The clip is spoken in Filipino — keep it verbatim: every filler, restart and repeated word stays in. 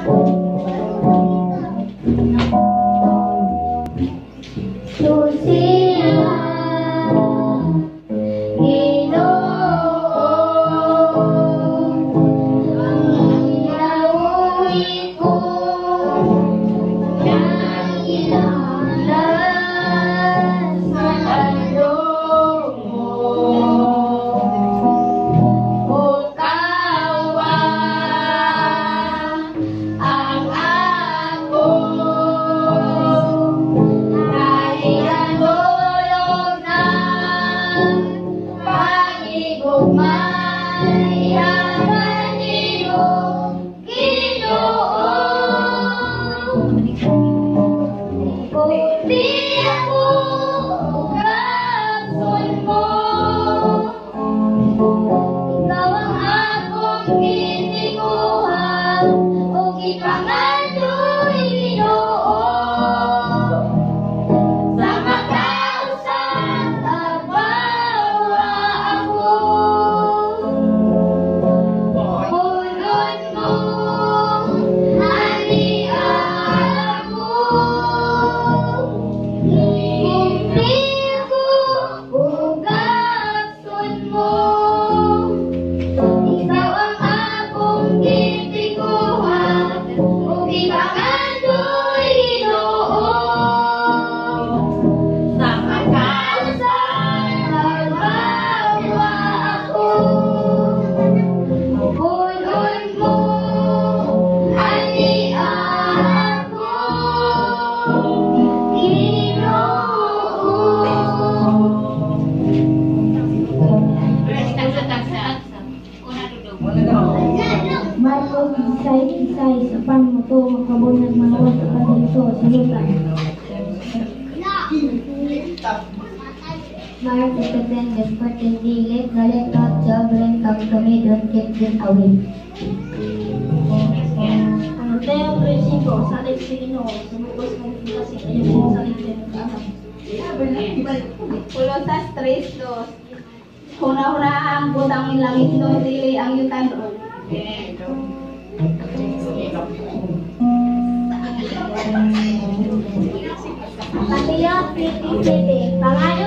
Isay-isay sa pan mo to, makabunag manawas sa kanito sa lutan. Mark is the ten desperate dilit, galit at jabren kami kami don't keep them away. Ano tayo prinsipyo sa leksino, sumubos ng kasi kayo sa leksino. Pulo sa stress dos. Huna-huna ang butang langit no, dili ang yutan ron. Pati yung P T C D, pangalan